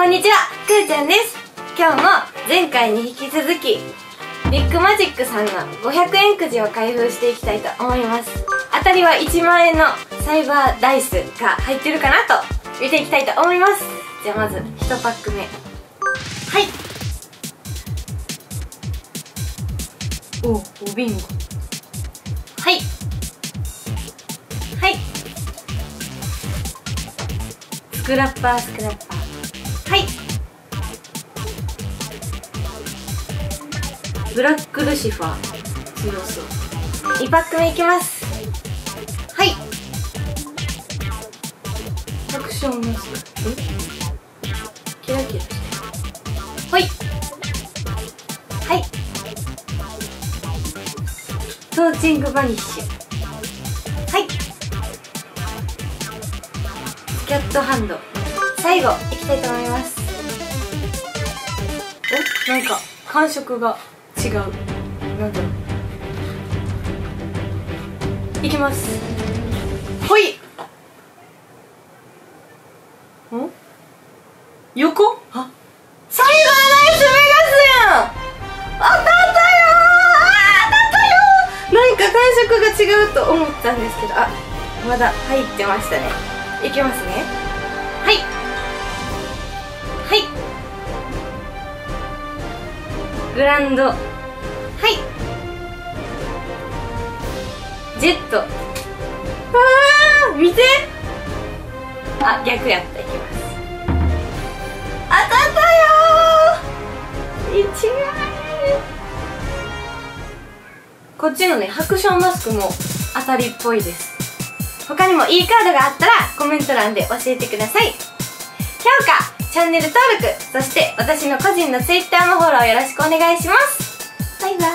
こんにちは、くーちゃんです。今日も前回に引き続きビッグマジックさんの500円くじを開封していきたいと思います。当たりは1万円のサイバーダイスが入ってるかなと見ていきたいと思います。じゃあまず1パック目、はい、おビンゴ、はいはい、スクラッパースクラッパー、はい、ブラックルシファー強そう。2パック目いきます。はい、アクションマスク、キラキラしてる、ほい、はい、トーチングバニッシュ、はい、スキャットハンド、最後いきたいと思います。なんか感触が違う、なんだろう。いきます。ほい。横？あ、サイバーダイスメガスやん。当たったよー、当たったよー。なんか感触が違うと思ったんですけど、あ、まだ入ってましたね。いきますね。はいはい、グランド、はい、ジェット、見て、あ、逆やった。いきます。当たったよー、1万円。こっちのねハクションマスクも当たりっぽいです。他にもいいカードがあったらコメント欄で教えてください。評価、チャンネル登録、そして私の個人の Twitter のフォローよろしくお願いします。バイバイ。